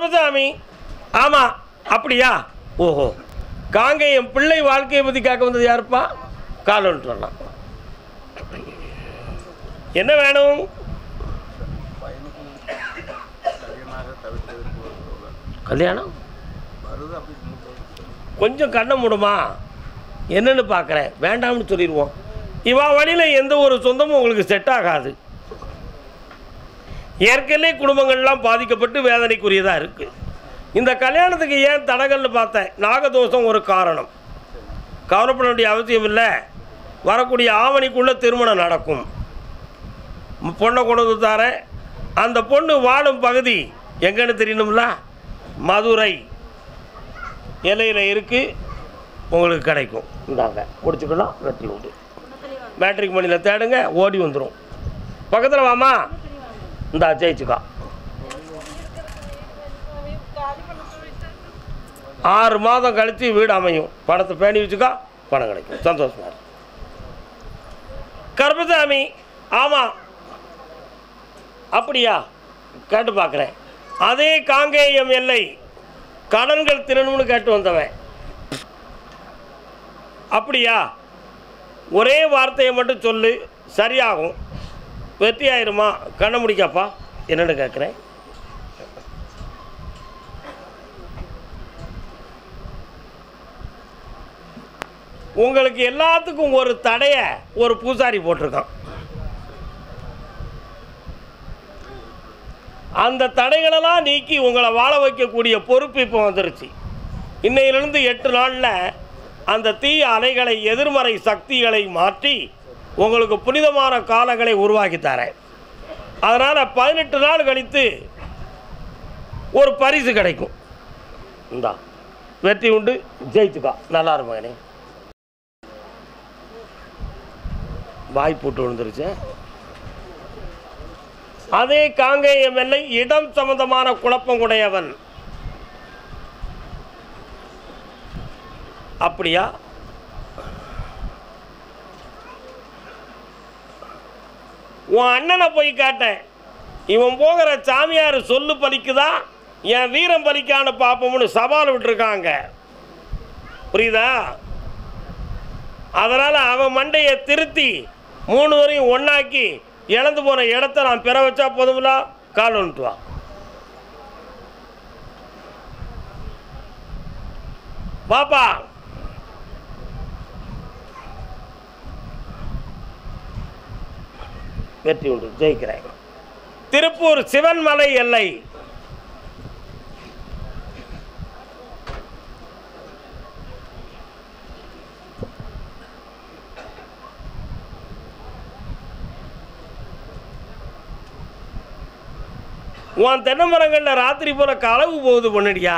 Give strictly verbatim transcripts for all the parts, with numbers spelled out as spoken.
கருப்பசாமி. ஆமாம், அப்படியா? ஓஹோ, காங்கேயம் பிள்ளை வாழ்க்கையை பற்றி கேட்க வந்தது யாருப்பா? கால் வந்துட்டு வரலாம். என்ன வேணும்? கல்யாணம் கொஞ்சம் கண்ணை மூடுமா? என்னன்னு பார்க்குறேன், வேண்டாம்னு சொல்லிடுவோம். இவா வழியில் எந்த ஒரு சொந்தமும் உங்களுக்கு செட் ஆகாது. ஏற்கனவே குடும்பங்கள்லாம் பாதிக்கப்பட்டு வேதனைக்குரியதாக இருக்குது. இந்த கல்யாணத்துக்கு ஏன் தடங்கள்னு பார்த்தேன், நாகதோஷம் ஒரு காரணம். கவலைப்பட வேண்டிய அவசியம் இல்லை. வரக்கூடிய ஆவணிக்குள்ளே திருமணம் நடக்கும். பொண்ணை கொண்டு வந்து தரேன். அந்த பொண்ணு வாழும் பகுதி எங்கன்னு தெரியணும்ல? மதுரை எல்லையில் இருக்குது. உங்களுக்கு கிடைக்கும். இந்தாங்க முடிச்சுக்கலாம். வெற்றி உண்டு. மேட்ரிக் மணியில் தேடுங்க, ஓடி வந்துடும். பக்கத்தில் வாமா. இந்தா ஜெயிச்சுக்கா. ஆறு மாதம் கழித்து வீடு அமையும். பணத்தை பேணி வச்சுக்கா, பணம் கிடைக்கும். சந்தோஷமா இருக்கு. கருப்பசாமி. ஆமாம், அப்படியா? கேட்டு பார்க்குறேன். அதே காங்கேயம் எல்லை கடன்கள் திறனும்னு கேட்டு வந்தவன். அப்படியா? ஒரே வார்த்தையை மட்டும் சொல்லு, சரியாகும். வெற்றி ஆயிருமா? கண்ண முடிக்காப்பா. என்னென்னு கேட்குறேன். உங்களுக்கு எல்லாத்துக்கும் ஒரு தடைய ஒரு பூசாரி போட்டிருக்கான். அந்த தடைகளெல்லாம் நீக்கி உங்களை வாழ வைக்கக்கூடிய பொறுப்பு இப்போ வந்துருச்சு. இன்னையிலிருந்து எட்டு நாளில் அந்த தீய அலைகளை, எதிர்மறை சக்திகளை மாற்றி உங்களுக்கு புனிதமான காலங்களை உருவாக்கி தரேன். அதனால் பதினெட்டு நாள் கழித்து ஒரு பரிசு கிடைக்கும். இந்தா வெற்றி உண்டு. ஜெயிச்சுக்கா. நல்லா இருக்கும் மகனே. வாய் போட்டு விழுந்துருச்சு. அதே காங்கேயம் எல்லை இடம் சம்பந்தமான குழப்பம் உடையவன். அப்படியா? உன் அண்ணனை போய் கேட்டேன். இவன் போகிற சாமியார் சொல்லு பலிக்குதா, என் வீரம் பலிக்கான்னு பார்ப்போம்னு சவால் விட்டுருக்காங்க. புரியுதா? அதனால் அவன் மண்டையை திருத்தி மூணு வரையும் ஒன்றாக்கி இழந்து போன இடத்த நான் பெற வச்சா போதுங்களா? கால் வந்துட்டு வா. பாப்பா. வெற்றி உண்டு. ஜெயிக்கிறேன். திருப்பூர் சிவன்மலை எல்லை உன் தென்னை மரங்களில் ராத்திரி போல களவு போகுது பொண்ணுடியா.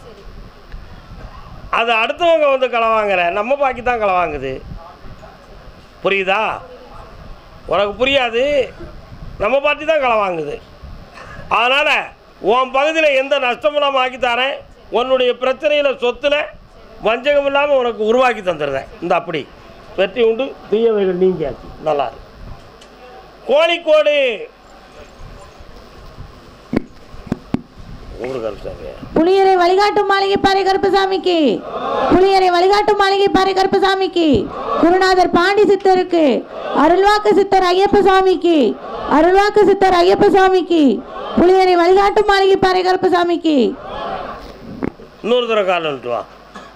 அது அடுத்தவங்க வந்து களவாங்கிற, நம்ம பாக்கி தான் களவாங்குது. புரியுதா? உனக்கு புரியாது, நம்ம பார்ட்டி தான் களவாங்குது. அதனால் உன் பகுதியில் எந்த நஷ்டமெல்லாம் ஆக்கி தரேன். உன்னுடைய பிரச்சனையில் சொத்தில் வஞ்சகம் இல்லாமல் உனக்கு உருவாக்கி தந்துடுறேன். இந்த அப்படி வெற்றி உண்டு. தீயவைகள் நீங்கியாச்சு. நல்லா இருக்கு. கோழிக்கோடு புளியரை வழிகாட்டும் மாளிகை பாறை கருப்பசாமிக்கு, புளியரை வழிகாட்டும் மாளிகை பாறை கருப்பசாமிக்கு, குருநாதர் பாண்டி சித்தருக்கு, அருள்வாக்கு சித்தர் ஐயப்ப சுவாமிக்கு, அருள்வாக்கு சித்தர் ஐயப்ப சுவாமிக்கு, புளியரை வழிகாட்டும் மாளிகை பாறை கருப்பசாமிக்கு. இன்னொரு தடவை கால் வந்துட்டு வா.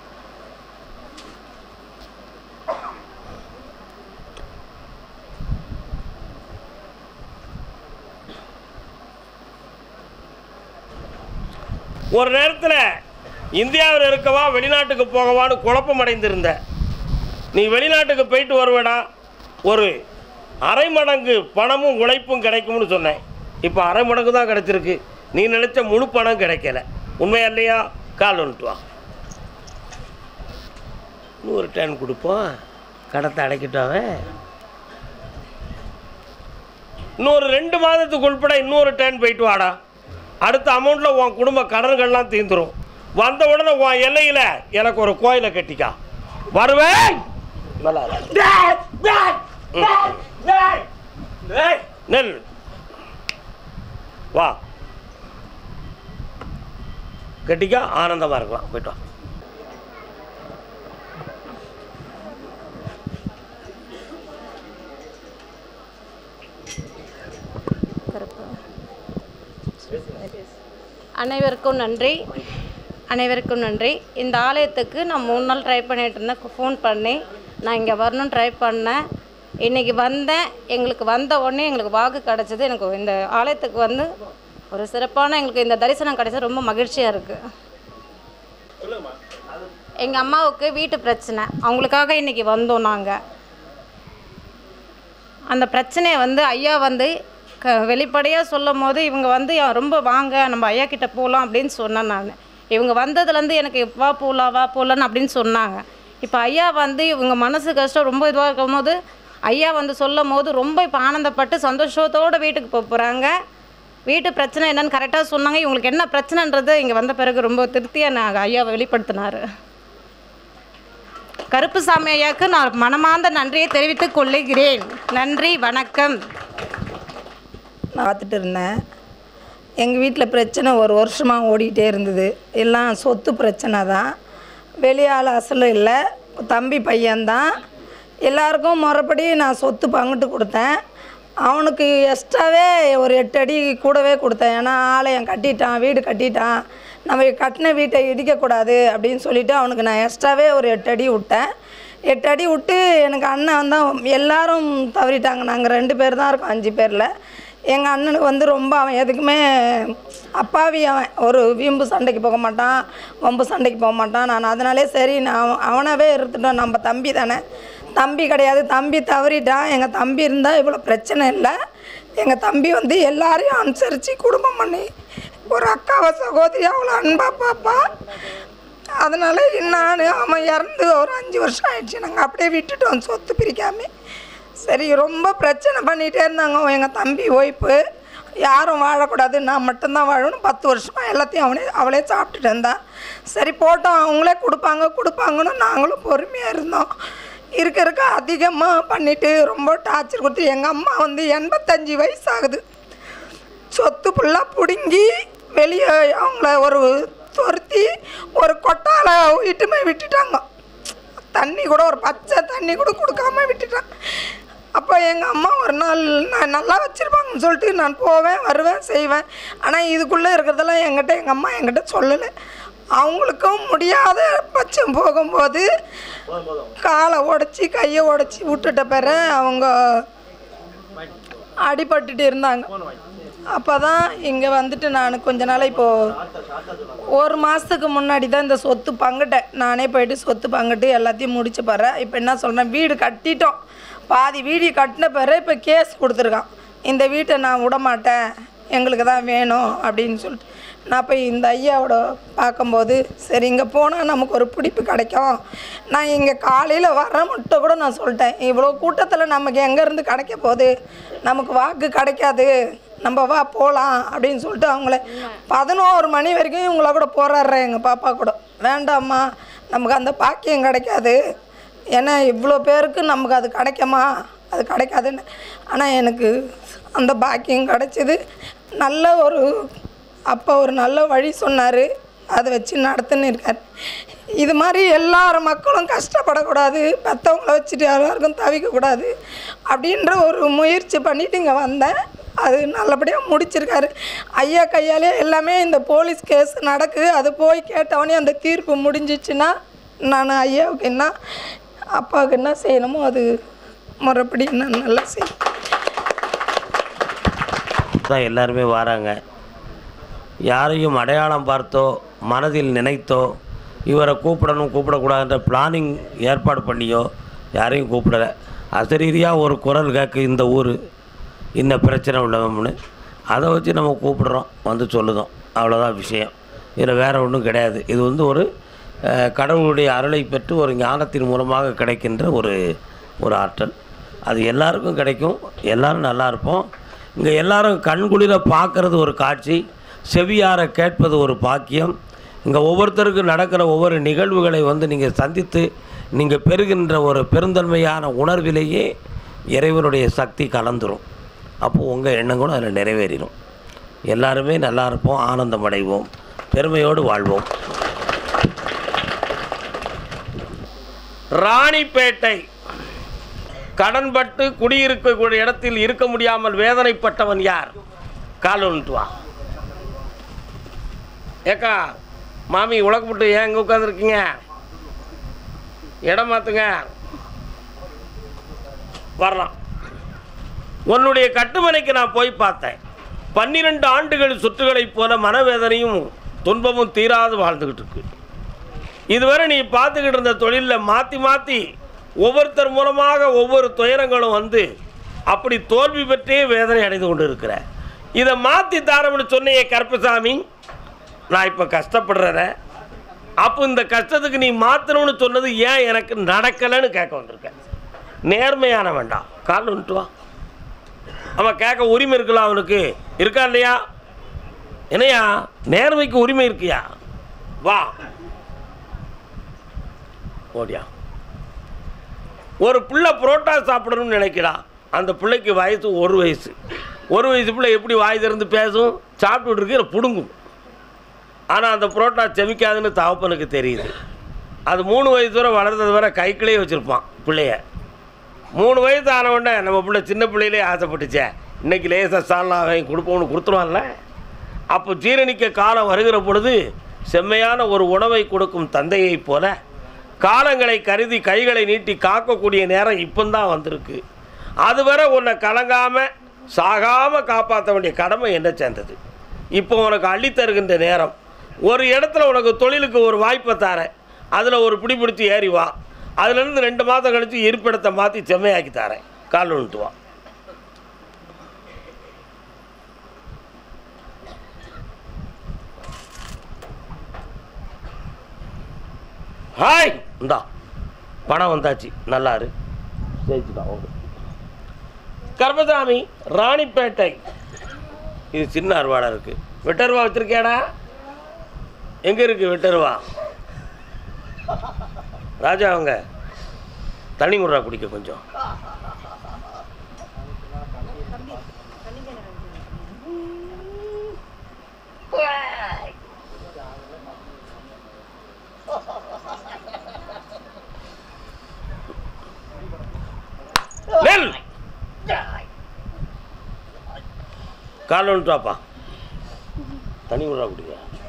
ஒரு நேரத்தில் இந்தியாவில் இருக்கவா வெளிநாட்டுக்கு போகவான்னு குழப்பம் அடைந்திருந்த நீ வெளிநாட்டுக்கு போயிட்டு வருவடா, ஒரு அரை மடங்கு பணமும் உழைப்பும் கிடைக்கும்னு சொன்னேன். இப்போ அரை மடங்கு தான் கிடைச்சிருக்கு. நீ நினச்ச முழு பணம் கிடைக்கல. உண்மையா இல்லையா? கால் வந்துட்டு வா. இன்னொரு டேன் கொடுப்போம். கடத்தை அடைக்கிட்டாவே இன்னொரு ரெண்டு மாதத்துக்கு உள்பட இன்னொரு டேன் போயிட்டு வாடா. அடுத்த அமௌண்ட்டில் உன் குடும்ப கடன்கள்லாம் தீர்ந்துடும். வந்த உடனே உன் எல்லையில் எனக்கு ஒரு கோயிலை கட்டிக்கா. வருவேன். நல்லா நெல் வா. கட்டிக்கா, ஆனந்தமாக இருக்கலாம். போய்ட்டு வா. அனைவருக்கும் நன்றி. அனைவருக்கும் நன்றி. இந்த ஆலயத்துக்கு நான் மூணு நாள் ட்ரை பண்ணிகிட்டு இருந்தேன். ஃபோன் பண்ணி நான் இங்கே வரணும்னு ட்ரை பண்ணேன். இன்றைக்கி வந்தேன். எங்களுக்கு வந்த உடனே எங்களுக்கு வாக்கு கிடச்சிது. எனக்கு இந்த ஆலயத்துக்கு வந்து ஒரு சிறப்பான எங்களுக்கு இந்த தரிசனம் கிடச்சது ரொம்ப மகிழ்ச்சியாக இருக்குது. எங்கள் அம்மாவுக்கு வீட்டு பிரச்சனை, அவங்களுக்காக இன்றைக்கி வந்தோம். நாங்கள் அந்த பிரச்சனையை வந்து ஐயா வந்து க வெளிப்படையாக சொல்லும் போது இவங்க வந்து ரொம்ப வாங்க நம்ம ஐயா கிட்டே போகலாம் அப்படின்னு சொன்னேன். நான் இவங்க வந்ததுலேருந்து எனக்கு வா போகலாம் வா போகலான்னு அப்படின்னு சொன்னாங்க. இப்போ ஐயா வந்து இவங்க மனசு கஷ்டம் ரொம்ப இதுவாக இருக்கும் போது ஐயா வந்து சொல்லும் போது ரொம்ப இப்போ ஆனந்தப்பட்டு சந்தோஷத்தோடு வீட்டுக்கு போக போகிறாங்க. வீட்டு பிரச்சனை என்னென்னு கரெக்டாக சொன்னாங்க. இவங்களுக்கு என்ன பிரச்சனைன்றது இங்கே வந்த பிறகு ரொம்ப திருப்தியாக நான் ஐயா வெளிப்படுத்தினார். கருப்புசாமி ஐயாவுக்கு நான் மனமார்ந்த நன்றியை தெரிவித்துக் கொள்ளுகிறேன். நன்றி, வணக்கம். நான் பார்த்துட்டு இருந்தேன். எங்கள் வீட்டில் பிரச்சனை ஒரு வருஷமாக ஓடிக்கிட்டே இருந்தது. எல்லாம் சொத்து பிரச்சனை தான். வெளியால் அசலும் இல்லை, தம்பி பையன்தான். எல்லாருக்கும் முறைப்படி நான் சொத்து பங்கிட்டு கொடுத்தேன். அவனுக்கு எக்ஸ்ட்ராவே ஒரு எட்டு அடி கூடவே கொடுத்தேன். ஏன்னா ஆலயம் கட்டிட்டான், வீடு கட்டிட்டான், நம்ம கட்டின வீட்டை இடிக்கக்கூடாது அப்படின்னு சொல்லிவிட்டு அவனுக்கு நான் எக்ஸ்ட்ராவே ஒரு எட்டு அடி விட்டேன். எட்டு அடி விட்டு எனக்கு அண்ணன் வந்தால் எல்லோரும் தவறிட்டாங்க. நாங்கள் ரெண்டு பேர் தான் இருக்கோம் அஞ்சு பேரில். எங்கள் அண்ணனுக்கு வந்து ரொம்ப அவன் எதுக்குமே அப்பாவி. அவன் ஒரு வீம்பு சண்டைக்கு போக மாட்டான், வம்பு சண்டைக்கு போக மாட்டான். நான் அதனாலே சரி நான் அவனாவே இருந்துட்டோம். நம்ம தம்பி தானே, தம்பி கிடையாது, தம்பி தவறிட்டான். எங்கள் தம்பி இருந்தால் இவ்வளோ பிரச்சனை இல்லை. எங்கள் தம்பி வந்து எல்லாரையும் அனுசரித்து குடும்பம் பண்ணி ஒரு அக்காவை சகோதரி அவ்வளோ அன்பா பாப்பா. அதனால் நான் அவன் இறந்து ஒரு அஞ்சு வருஷம் ஆயிடுச்சு. நாங்கள் அப்படியே விட்டுட்டோம் சொத்து பிரிக்காமல். சரி, ரொம்ப பிரச்சனை பண்ணிகிட்டே இருந்தாங்க. எங்கள் தம்பி ஒய்ஃபு யாரும் வாழக்கூடாது, நான் மட்டும்தான் வாழணும். பத்து வருஷமாக எல்லாத்தையும் அவனே அவளே சாப்பிட்டுட்டு இருந்தான். சரி போட்டோம், அவங்களே கொடுப்பாங்க கொடுப்பாங்கன்னு நாங்களும் பொறுமையாக இருந்தோம். இருக்க இருக்க அதிகமாக பண்ணிவிட்டு ரொம்ப டார்ச்சர் கொடுத்து எங்கள் அம்மா வந்து எண்பத்தஞ்சு வயசு ஆகுது. சொத்து ஃபுல்லாக பிடுங்கி வெளியே அவங்கள ஒரு துரத்தி ஒரு கொட்டால இட்டுமே விட்டுட்டாங்க. தண்ணி கூட ஒரு பச்சை தண்ணி கூட கொடுக்காம விட்டுட்டாங்க. அப்போ எங்கள் அம்மா ஒரு நாள் நான் நல்லா வச்சுருப்பாங்கன்னு சொல்லிட்டு நான் போவேன் வருவேன் செய்வேன். ஆனால் இதுக்குள்ளே இருக்கிறதெல்லாம் என்கிட்ட எங்கள் அம்மா என்கிட்ட சொல்லலை. அவங்களுக்கும் முடியாத பட்சம் போகும்போது காலை உடச்சி கையை உடச்சி விட்டுட்ட பிற அவங்க அடிபட்டுட்டு இருந்தாங்க. அப்போ தான் இங்கே வந்துட்டு நான் கொஞ்ச நாள் இப்போது ஒரு மாதத்துக்கு முன்னாடி தான் இந்த சொத்து பங்கிட்டேன். நானே போய்ட்டு சொத்து பங்கிட்டு எல்லாத்தையும் முடிச்சு போகிறேன். இப்போ என்ன சொல்கிறேன், வீடு கட்டிட்டோம். பாதி வீடு கட்டின பிறகு இப்போ கேஸ் கொடுத்துருக்கான். இந்த வீட்டை நான் விட மாட்டேன், எங்களுக்கு தான் வேணும் அப்படின்னு சொல்லிட்டு நான் போய் இந்த ஐயாவோட பார்க்கும்போது சரி இங்கே போனால் நமக்கு ஒரு பிடிப்பு கிடைக்கும். நான் இங்கே காலையில் வர மட்டும் கூட நான் சொல்லிட்டேன், இவ்வளோ கூட்டத்தில் நமக்கு எங்கேருந்து கிடைக்க போகுது, நமக்கு வாக்கு கிடைக்காது, நம்ம வா போகலாம் அப்படின்னு சொல்லிட்டு அவங்கள பதினோரு மணி வரைக்கும் இவங்கள கூட போராடுறேன். எங்கள் பாப்பா கூட வேண்டாம்மா நமக்கு அந்த பாக்கியம் கிடைக்காது, ஏன்னா இவ்வளோ பேருக்கு நமக்கு அது கிடைக்குமா, அது கிடைக்காதுன்னு. ஆனால் எனக்கு அந்த பாக்கியம் கிடைச்சிது. நல்ல ஒரு அப்போ ஒரு நல்ல வழி சொன்னார், அதை வச்சு நடத்துன்னு இருக்கார். இது மாதிரி எல்லார் மக்களும் கஷ்டப்படக்கூடாது, பெற்றவங்கள வச்சுட்டு எல்லாருக்கும் தவிக்கக்கூடாது அப்படின்ற ஒரு முயற்சி பண்ணிவிட்டு இங்கே வந்தேன். அது நல்லபடியாக முடிச்சிருக்காரு. ஐயா கையாலே எல்லாமே இந்த போலீஸ் கேஸ் நடக்குது. அது போய் கேட்டவொடனே அந்த தீர்ப்பு முடிஞ்சிச்சுன்னா நான் ஐயாவுக்கு என்ன அப்பாவுக்கு என்ன செய்யணுமோ அது முறைப்படி நான் நல்லா செய்யணும். தான் எல்லாருமே வராங்க. யாரையும் அடையாளம் பார்த்தோ மனதில் நினைத்தோ இவரை கூப்பிடணும் கூப்பிடக்கூடாதுன்ற பிளானிங் ஏற்பாடு பண்ணியோ யாரையும் கூப்பிடலை. அசரீதியாக ஒரு குரல் கேட்க இந்த ஊர் இந்த பிரச்சனை உள்ளவம்னு அதை வச்சு நம்ம கூப்பிடுறோம், வந்து சொல்லுதோம், அவ்வளோதான் விஷயம். இதில் வேறு ஒன்றும் கிடையாது. இது வந்து ஒரு கடவுளுடைய அருளை பெற்று ஒரு ஞானத்தின் மூலமாக கிடைக்கின்ற ஒரு ஒரு ஆற்றல். அது எல்லாருக்கும் கிடைக்கும், எல்லோரும் நல்லா இருப்போம். இங்கே எல்லோரும் கண்குளிர பார்க்குறது ஒரு காட்சி, செவியார கேட்பது ஒரு பாக்கியம். இங்கே ஒவ்வொருத்தருக்கும் நடக்கிற ஒவ்வொரு நிகழ்வுகளை வந்து நீங்கள் சந்தித்து நீங்கள் பெறுகின்ற ஒரு பெருந்தன்மையான உணர்விலேயே இறைவனுடைய சக்தி கலந்துரும். அப்போது உங்கள் எண்ணங்களும் அதில் நிறைவேறிடும். எல்லாருமே நல்லா இருப்போம், ஆனந்தம் அடைவோம். பெருமையோடு வாழ்வோம். ராணிப்பேட்டை கடன்பட்டு குடியிருக்கக்கூடிய இடத்தில் இருக்க முடியாமல் வேதனைப்பட்டவன் யார்? கால் ஒன்றுட்டு வா. ஏக்கா மாமி உலகப்பட்டு ஏன் இங்கே உட்காந்துருக்கீங்க? இடம் மாற்றுங்க. வரலாம். உன்னுடைய கட்டுமனைக்கு நான் போய் பார்த்தேன். பன்னிரெண்டு ஆண்டுகள் சுற்றுகளைப் போல மனவேதனையும் துன்பமும் தீராது வாழ்ந்துக்கிட்டு இருக்கு. இதுவரை நீ பார்த்துக்கிட்டு இருந்த தொழிலில் மாற்றி மாற்றி ஒவ்வொருத்தர் மூலமாக ஒவ்வொரு துயரங்களும் வந்து அப்படி தோல்வி பெற்றே வேதனை அடைந்து கொண்டு இருக்கிற. இதை மாற்றி தாரம்னு சொன்னையே கருப்பசாமி, நான் இப்போ கஷ்டப்படுறேன். அப்போ இந்த கஷ்டத்துக்கு நீ மாற்றணும்னு சொன்னது ஏன் எனக்கு நடக்கலைன்னு கேட்க வந்திருக்கேன். நேர்மையான வேண்டாம். கால் வந்துட்டு வா. அவன் கேட்க உரிமை இருக்கலாம். அவனுக்கு இருக்கா இல்லையா? என்னையா நேர்மைக்கு உரிமை இருக்கியா? வா ஓடியா. ஒரு பிள்ளை புரோட்டா சாப்பிடணும்னு நினைக்கிறான். அந்த பிள்ளைக்கு வயசு ஒரு வயசு. ஒரு வயசு பிள்ளை எப்படி வாய் திறந்து பேசும்? சாப்பிட்டு இருக்கிற புடுங்கும். ஆனால் அந்த புரோட்டா செமிக்காதுன்னு தகப்பனுக்கு தெரியுது. அது மூணு வயசு வரை வளர்ந்தது வரை கைக்கிலே வச்சுருப்பான் பிள்ளைய. மூணு வயசு ஆன உடனே நம்ம பிள்ளை சின்ன பிள்ளையிலே ஆசைப்பட்டுச்சே, இன்றைக்கி லேசாக சால்னா வாங்கி கொடுப்போம்னு கொடுத்துருவான்ல. அப்போ ஜீரணிக்க காலம் வருகிற பொழுது செம்மையான ஒரு உணவை கொடுக்கும் தந்தையைப் போல காலங்களை கருதி கைகளை நீட்டி காக்கக்கூடிய நேரம் இப்போந்தான் வந்திருக்கு. அதுவரை உன்னை கலங்காமல் சாகாமல் காப்பாற்ற வேண்டிய கடமை என்ன சேர்ந்தது. இப்போ உனக்கு அள்ளித்தருகின்ற நேரம். ஒரு இடத்துல உனக்கு தொழிலுக்கு ஒரு வாய்ப்பை தரேன். அதில் ஒரு பிடி பிடிச்சி ஏறி வா. அதுலேருந்து ரெண்டு மாதம் கழித்து இருப்பிடத்தை மாற்றி செம்மையாக்கி தரேன். கால் விட்டு வா. ஹாய் இந்தா பணம் வந்தாச்சு. நல்லாரு ஜெயிச்சுதான் ஓடு. கருப்பசாமி ராணிப்பேட்டை. இது சின்ன அருவாடா இருக்குது. வெட்டருவா வச்சுருக்கேடா? எங்கே இருக்குது வெட்டருவா? ராஜா அவங்க தண்ணி குடுறா குடிக்க கொஞ்சம். கால் ஒன்றுப்பா தண்ணி குடுறா குடிக்க.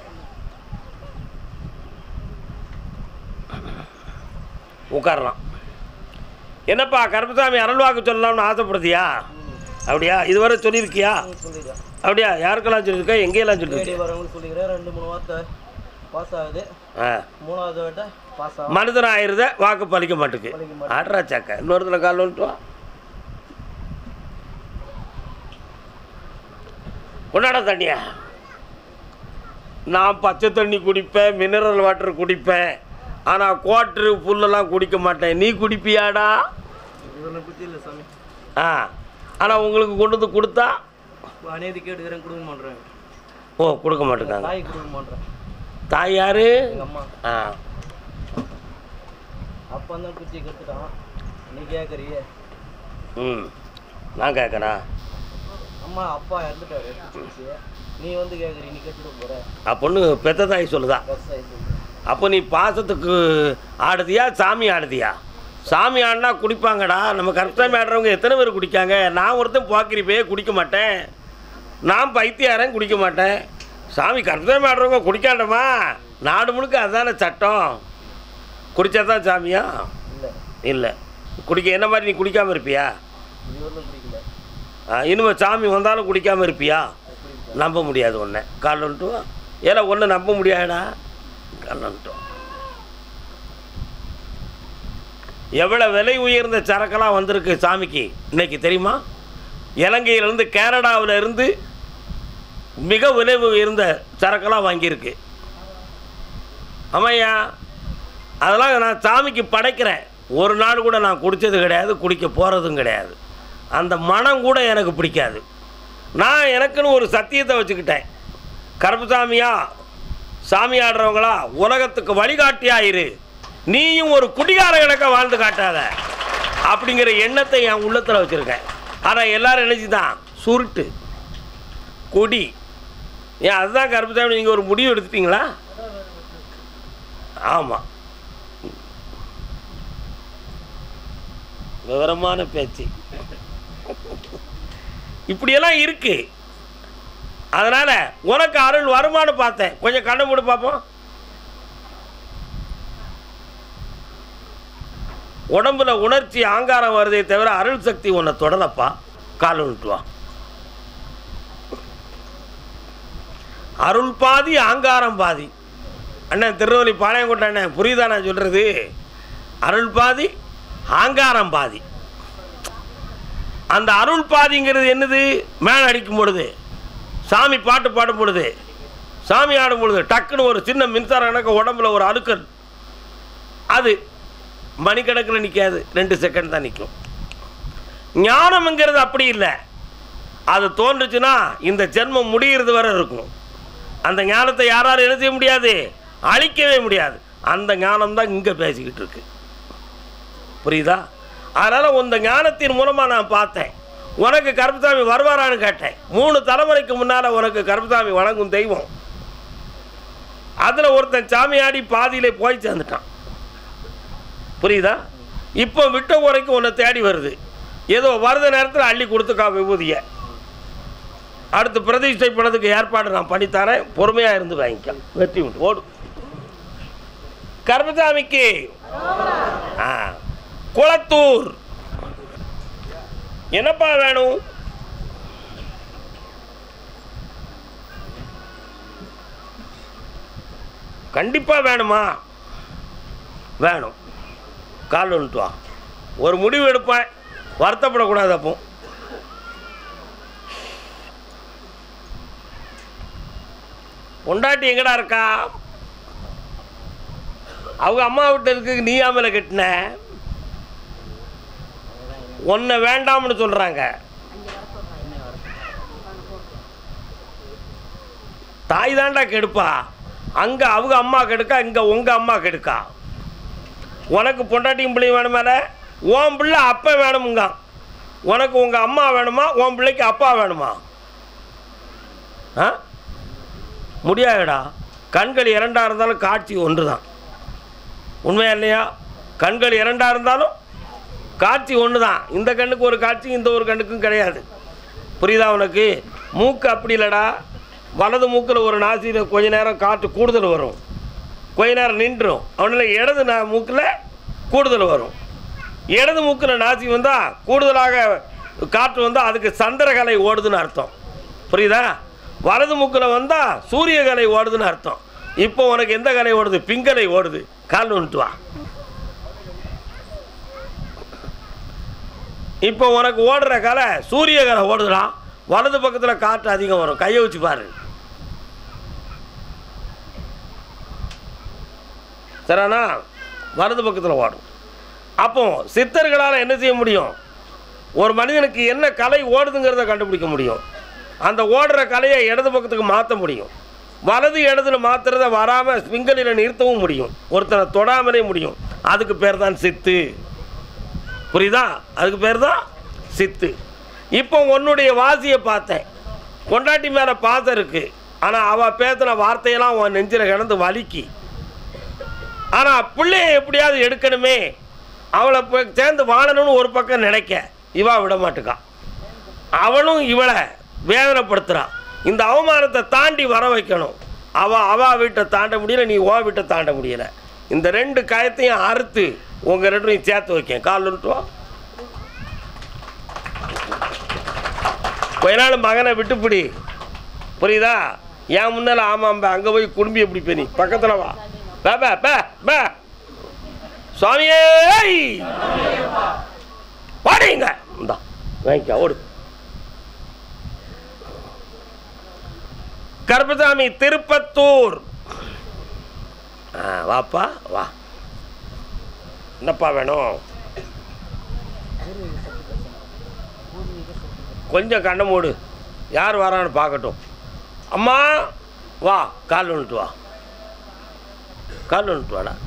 உட்காரலாம். என்னப்பா கருப்பசாமி அருள்வாக்கு சொல்லலாம்னு ஆசைப்படுத்தியா? அப்படியா? இதுவரை சொல்லியிருக்கியா? அப்படியா? யாருக்கெல்லாம் சொல்லியிருக்கா? எங்கேயெல்லாம் சொல்லியிருக்கேன்? ரெண்டு மூணு வார்த்தை பாஸ் ஆகுது. ஆ மூணாவது வாட்டை பாஸ் ஆகும். மனிதன் ஆயிருத வாக்கு பழிக்க மாட்டுக்கு. ஆடுறா சாக்க. இன்னொருத்துல கால் வந்துட்டு வா. கொண்டாட தண்ணியா? நான் பச்சை தண்ணி குடிப்பேன், மினரல் வாட்டர் குடிப்பேன். ஆனால் குவாட்ரு புல்லெல்லாம் குடிக்க மாட்டேன். நீ குடிப்பியாடா? ஆ ஆனால் உங்களுக்கு கொண்டு வந்து கொடுத்தா அநீதி கேட்டுக்கிறேன், கொடுக்க மாட்டேன். ஓ கொடுக்க மாட்டேங்காங்க. தாய் கொடுக்க மாட்டேன். தாய் யாரு? அம்மா. ஆ அப்பா தான் குச்சி கற்றுட்டான். நீ கேட்குறியே? ம் நான் கேட்கறா? அம்மா அப்பா இறந்துட்டாரு. நீ வந்து கேட்குறீ, நீ கேட்டுட்டு போகிற. அப்பொண்ணு பெத்த தாய் சொல்லுதா? அப்போ நீ பாசத்துக்கு ஆடுதியா சாமி ஆடுதியா? சாமி ஆடினா குடிப்பாங்கடா. நம்ம கருப்பசாமி ஆடுறவங்க எத்தனை பேர் குடிக்காங்க? நான் ஒருத்தன் போக்கிரி போய் குடிக்க மாட்டேன். நான் பைத்தியாரன் குடிக்க மாட்டேன். சாமி கருப்பசாமி ஆடுறவங்க குடிக்காண்டமா? நாடு முழுக்க அதுதானே சட்டம். குடித்தா தான் சாமியா? இல்லை இல்லை. குடிக்க என்ன மாதிரி நீ குடிக்காமல் இருப்பியா? இனிமேல் சாமி வந்தாலும் குடிக்காமல் இருப்பியா? நம்ப முடியாது ஒன்றை. கால் வந்துட்டு ஏன்னா ஒன்று நம்ப முடியாதடா. கால் வந்துட்டு எவ்வளோ விலை உயர்ந்த சரக்கெல்லாம் வந்திருக்கு சாமிக்கு இன்னைக்கு தெரியுமா? இலங்கையிலேருந்து கேரளாவில் இருந்து மிக விலை உயர்ந்த சரக்கெல்லாம் வாங்கியிருக்கு. ஆமாய்யா, அதெல்லாம் நான் சாமிக்கு படைக்கிறேன். ஒரு நாள் கூட நான் குடித்தது கிடையாது, குடிக்க போகிறதும் கிடையாது. அந்த மனம் கூட எனக்கு பிடிக்காது. நான் எனக்குன்னு ஒரு சத்தியத்தை வச்சுக்கிட்டேன். கருப்பசாமியா சாமி ஆடுறவங்களா உலகத்துக்கு வழிகாட்டியாயிரு, நீயும் ஒரு குடிகார கணக்க வாழ்ந்து காட்டாத அப்படிங்கிற எண்ணத்தை என் உள்ளத்தில் வச்சுருக்கேன். ஆனால் எல்லோரும் நினச்சி தான் சுருட்டு குடி ஏன் அதுதான் கருப்புசாமி, நீங்கள் ஒரு முடிவு எடுத்துட்டீங்களா? ஆமாம், விவரமான பேச்சு இப்படியெல்லாம் இருக்கு. அதனால உனக்கு அருள் வருமானு பார்த்தேன். கொஞ்சம் கண்ணை மூடு பார்ப்போம். உடம்புல உணர்ச்சி ஆங்காரம் வருதே தவிர அருள் சக்தி உன்னை தொடலப்பா. கால் விட்டு வா. அருள் பாதி ஆங்காரம் பாதி. அண்ணன் திருநெல்வேலி பாளையங்கோட்டை அண்ணன், புரியுதா நான் சொல்கிறது? அருள் பாதி ஆங்காரம் பாதி. அந்த அருள் பாதிங்கிறது என்னது? மேலே அடிக்கும் பொழுது, சாமி பாட்டு பாடும் பொழுது, சாமி ஆடும் பொழுது டக்குன்னு ஒரு சின்ன மின்சாரம் கணக்கு உடம்புல ஒரு அணுக்கள், அது மணிக்கணக்கில் நிற்காது, ரெண்டு செகண்ட் தான் நிற்கும். ஞானம்ங்கிறது அப்படி இல்லை. அது தோன்றுச்சுன்னா இந்த ஜென்மம் முடிகிறது வரை இருக்கும். அந்த ஞானத்தை யாராலும் என்ன செய்ய முடியாது? அழிக்கவே முடியாது. அந்த ஞானம் தான் இங்கே பேசிக்கிட்டு இருக்கு. புரியுதா? அதனால் இந்த ஞானத்தின் மூலமாக நான் பார்த்தேன். உனக்கு கருப்புசாமி வருவாரான்னு கேட்டேன். மூணு தலைமுறைக்கு முன்னால் உனக்கு கருப்புசாமி வணங்கும் தெய்வம். அதில் ஒருத்தன் சாமியாடி பாதியிலே போய் சேர்ந்துட்டான். புரியுதா? இப்போ விட்ட உரைக்கு உன்னை தேடி வருது. ஏதோ வருத நேரத்தில் அள்ளி கொடுத்துக்கா விபூதியை. அடுத்து பிரதிஷ்டை பண்ணதுக்கு ஏற்பாடு நான் பண்ணித்தரேன், பொறுமையாக இருந்து வாங்கிக்க. வெற்றி உண்டு. ஓடு. கருப்புசாமிக்கு ஆ குளத்தூர் என்னப்பா வேணும்? கண்டிப்பாக வேணுமா? வேணும். கால் வந்துட்டு வா. ஒரு முடிவு எடுப்பேன், வருத்தப்படக்கூடாது. அப்போ பொண்டாட்டி எங்கடா இருக்கா? அவங்க அம்மா வீட்டு இருக்கு. நீ ஆமலை கட்டின ஒன்றை வேண்டாம்னு சொல்கிறாங்க. தாய் தாண்டா கெடுப்பா. அங்கே அவங்க அம்மா கெடுக்கா, இங்கே உங்கள் அம்மா கெடுக்கா. உனக்கு பொண்டாட்டியும் பிள்ளையும் வேணுமால? உன் பிள்ளை அப்பா வேணுமுங்க. உனக்கு உங்கள் அம்மா வேணுமா? உன் பிள்ளைக்கு அப்பா வேணுமா? ஆ முடியாதுடா. கண்கள் இரண்டாக இருந்தாலும் காட்சி ஒன்று தான். உண்மையா இல்லையா? கண்கள் இரண்டாக இருந்தாலும் காட்சி ஒன்று தான். இந்த கண்ணுக்கு ஒரு காட்சி, இந்த ஒரு கண்ணுக்கும் கிடையாது. புரியுதா உனக்கு? மூக்கு அப்படி இல்லைடா. வலது மூக்கில் ஒரு நாசியில் கொஞ்ச நேரம் காற்று கூடுதல் வரும், கொஞ்ச நேரம் நின்றுடும். அவனில் இடது நா மூக்கில் கூடுதல் வரும். இடது மூக்கில் நாசி வந்தால் கூடுதலாக காற்று வந்தால் அதுக்கு சந்திரகலை ஓடுதுன்னு அர்த்தம். புரியுதா? வலது மூக்கில் வந்தால் சூரியகலை ஓடுதுன்னு அர்த்தம். இப்போ உனக்கு எந்த கலை ஓடுது? பிங்கலை ஓடுது. கால் வந்துட்டு வா. இப்போ உனக்கு ஓடுற கலை சூரியகலை ஓடுதுடா. வலது பக்கத்தில் காற்று அதிகம் வரும். கையை வச்சு பாரு. சரிண்ணா? வலது பக்கத்தில் ஓடும். அப்போ சித்தர்களால் என்ன செய்ய முடியும்? ஒரு மனிதனுக்கு என்ன கலை ஓடுதுங்கிறத கண்டுபிடிக்க முடியும். அந்த ஓடுற கலையை இடது பக்கத்துக்கு மாற்ற முடியும். வலது இடத்துல மாற்றுறத வராமல் ஸ்பிங்கலில் நிறுத்தவும் முடியும். ஒருத்தனை தொடாமலே முடியும். அதுக்கு பேர் தான் சித்து. புரியுதா? அதுக்கு பேர் தான் சித்து. இப்போ உன்னுடைய வாசியை பார்த்தேன். பொண்டாட்டி மேலே பாசம் இருக்குது. ஆனால் அவள் பேசின வார்த்தையெல்லாம் உன் நெஞ்சில் கிடந்து வலிக்கி. ஆனால் பிள்ளையை எப்படியாவது எடுக்கணுமே, அவளை போய் சேர்ந்து வாழணும்னு ஒரு பக்கம் நினைக்க இவா விட மாட்டுக்கா. அவளும் இவளை வேதனைப்படுத்துகிறான். இந்த அவமானத்தை தாண்டி வர வைக்கணும். அவள் அவா வீட்டை தாண்ட முடியல, நீ ஓ வீட்டை தாண்ட முடியலை. இந்த ரெண்டு காயத்தையும் அறுத்து உங்கள் ரெண்டையும் சேர்த்து வைக்க. கால் விட்டுவா. கொஞ்ச நாள் மகனை விட்டுப்பிடி. புரியுதா? ஏன் முன்னால் ஆமாம்பா, அங்கே போய் குடும்பி எப்படி பெணி பக்கத்தில் வா. பே பே பே பே சுவாமியே பாடிங்க. இந்தா வாங்கிக்க. ஓடு. கருப்புசாமி திருப்பத்தூர். ஆ வாப்பா வா. என்னப்பா வேணும்? கொஞ்சம் கண்ணை மூடு, யார் வரான்னு பார்க்கட்டும். அம்மா வா. கால் வந்துட்டு வா. கால் வந்துட்டு வாடா.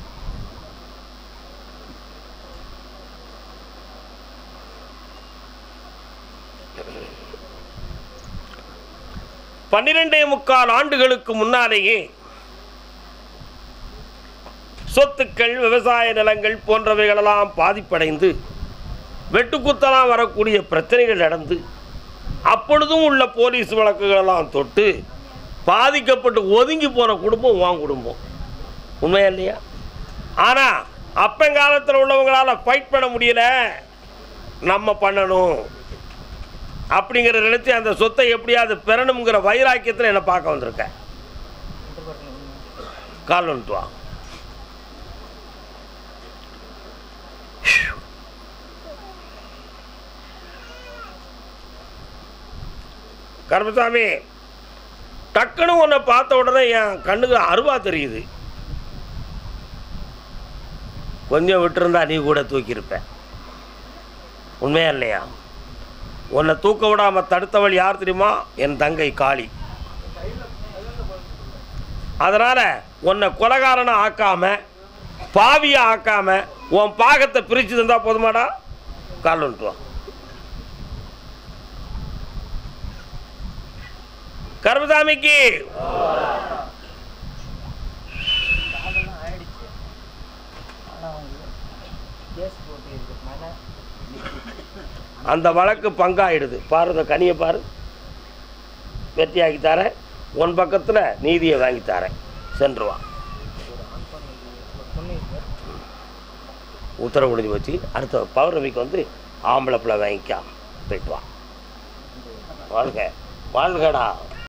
பன்னிரெண்டே முக்கால் ஆண்டுகளுக்கு முன்னாலேயே சொத்துக்கள், விவசாய நிலங்கள் போன்றவைகளெல்லாம் பாதிப்படைந்து வெட்டுக்குத்தலாம் வரக்கூடிய பிரச்சனைகள் நடந்து அப்பொழுதும் உள்ள போலீஸ் வழக்குகளெல்லாம் தொட்டு பாதிக்கப்பட்டு ஒதுங்கி போன குடும்பம் உன் குடும்பம். உண்மையா இல்லையா? ஆனால் அப்பங்காலத்தில் உள்ளவங்களால் ஃபைட் பண்ண முடியல, நம்ம பண்ணணும் அப்படிங்கிற நினைச்சு அந்த சொத்தை எப்படியாவது பெறணுங்கிற வைராக்கியத்தில் என்னை பார்க்க வந்திருக்கேன். கால் வந்துட்டு வா. கருப்பசாமி, டக்குன்னு உன்னை பார்த்த உடனே என் கண்ணுக்கு அருவா தெரியுது. கொஞ்சம் விட்டுருந்தா நீ கூட தூக்கியிருப்ப. உண்மையா இல்லையா? உன்னை தூக்க விடாமல் தடுத்தவள் யார் தெரியுமா? என் தங்கை காளி. அதனால் உன்னை கொலகாரனை ஆக்காம, பாவியை ஆக்காம உன் பாகத்தை பிரித்து தந்தா போதுமாடா? கால் வந்துட்டு வா. கருப்பசாமிக்கு அந்த வழக்கு பங்காயிடுது. பாரு, இந்த கனியை பாரு, வெற்றியாக்கி தரேன், உன் பக்கத்தில் நீதியை வாங்கி தரேன், சென்றுவான். உத்தரவு முடிஞ்சு வச்சு அடுத்த பௌர்ணமிக்கு வந்து ஆம்பளை பிள்ளை வாங்கிக்கா, போயிட்டு வா. வாழ்க வாழ்கடா.